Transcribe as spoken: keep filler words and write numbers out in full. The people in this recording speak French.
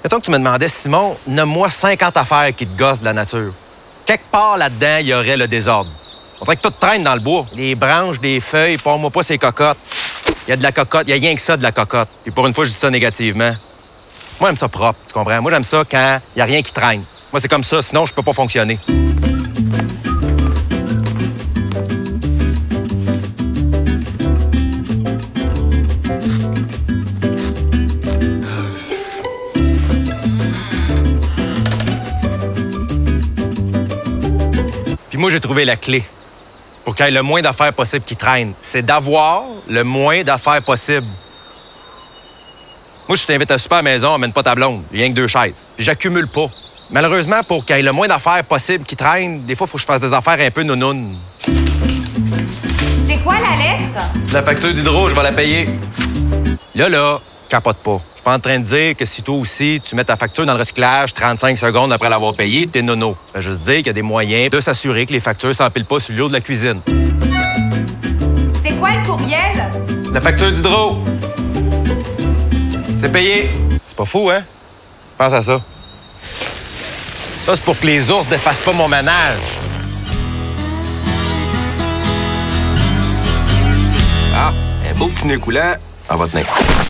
Mettons que tu me demandais, Simon, nomme-moi cinquante affaires qui te gossent de la nature. Quelque part là-dedans, il y aurait le désordre. On dirait que tout traîne dans le bois. Des branches, des feuilles, pas-moi pas ces cocottes. Il y a de la cocotte, il y a rien que ça de la cocotte. Et pour une fois, je dis ça négativement. Moi, j'aime ça propre, tu comprends? Moi, j'aime ça quand il n'y a rien qui traîne. Moi, c'est comme ça, sinon, je peux pas fonctionner. Puis moi, j'ai trouvé la clé pour qu'il y ait le moins d'affaires possibles qui traînent. C'est d'avoir le moins d'affaires possibles. Moi, je t'invite à souper à la maison, amène pas ta blonde. Rien que deux chaises. Puis j'accumule pas. Malheureusement, pour qu'il y ait le moins d'affaires possibles qui traînent, des fois, il faut que je fasse des affaires un peu nounounes. C'est quoi la lettre? La facture d'hydro, je vais la payer. Là, là, capote pas. Je suis pas en train de dire que si toi aussi, tu mets ta facture dans le recyclage trente-cinq secondes après l'avoir payée, t'es nono. Ça veut juste dire qu'il y a des moyens de s'assurer que les factures s'empilent pas sur l'eau de la cuisine. C'est quoi le courriel? La facture d'hydro. C'est payé. C'est pas fou, hein? Pense à ça. Ça, c'est pour que les ours défassent pas mon ménage. Ah, un beau petit nœud coulant, ça va tenir.